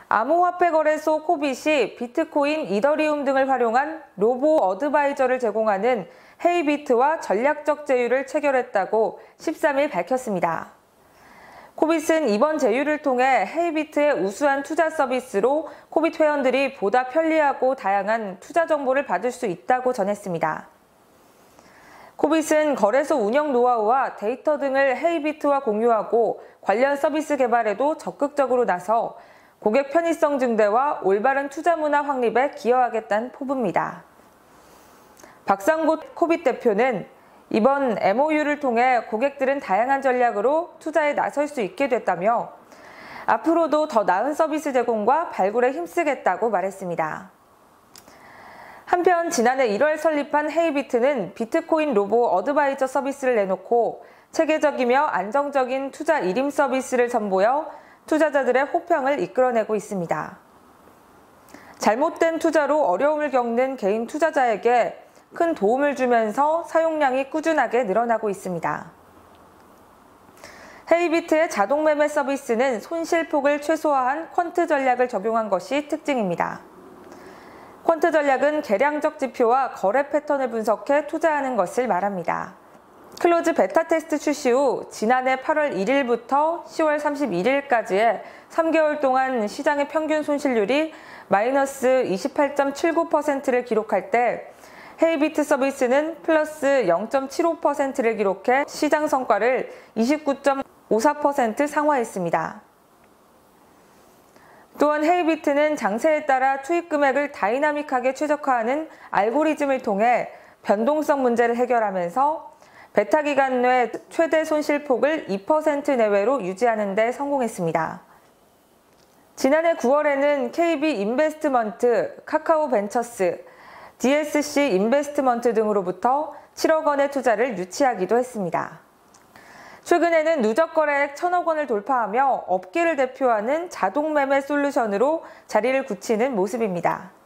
암호화폐 거래소 코빗이 비트코인, 이더리움 등을 활용한 로보 어드바이저를 제공하는 헤이비트와 전략적 제휴를 체결했다고 13일 밝혔습니다. 코빗은 이번 제휴를 통해 헤이비트의 우수한 투자 서비스로 코빗 회원들이 보다 편리하고 다양한 투자 정보를 받을 수 있다고 전했습니다. 코빗은 거래소 운영 노하우와 데이터 등을 헤이비트와 공유하고 관련 서비스 개발에도 적극적으로 나서 고객 편의성 증대와 올바른 투자 문화 확립에 기여하겠다는 포부입니다. 박상고 코빗 대표는 이번 MOU를 통해 고객들은 다양한 전략으로 투자에 나설 수 있게 됐다며 앞으로도 더 나은 서비스 제공과 발굴에 힘쓰겠다고 말했습니다. 한편 지난해 1월 설립한 헤이비트는 비트코인 로보 어드바이저 서비스를 내놓고 체계적이며 안정적인 투자 일임 서비스를 선보여 투자자들의 호평을 이끌어내고 있습니다. 잘못된 투자로 어려움을 겪는 개인 투자자에게 큰 도움을 주면서 사용량이 꾸준하게 늘어나고 있습니다. 헤이비트의 자동 매매 서비스는 손실폭을 최소화한 퀀트 전략을 적용한 것이 특징입니다. 퀀트 전략은 계량적 지표와 거래 패턴을 분석해 투자하는 것을 말합니다. 클로즈 베타 테스트 출시 후 지난해 8월 1일부터 10월 31일까지의 3개월 동안 시장의 평균 손실률이 마이너스 28.79%를 기록할 때 헤이비트 서비스는 플러스 0.75%를 기록해 시장 성과를 29.54% 상회했습니다. 또한 헤이비트는 장세에 따라 투입 금액을 다이나믹하게 최적화하는 알고리즘을 통해 변동성 문제를 해결하면서 베타 기간 내 최대 손실폭을 2% 내외로 유지하는 데 성공했습니다. 지난해 9월에는 KB 인베스트먼트, 카카오 벤처스, DSC 인베스트먼트 등으로부터 7억 원의 투자를 유치하기도 했습니다. 최근에는 누적 거래액 1,000억 원을 돌파하며 업계를 대표하는 자동 매매 솔루션으로 자리를 굳히는 모습입니다.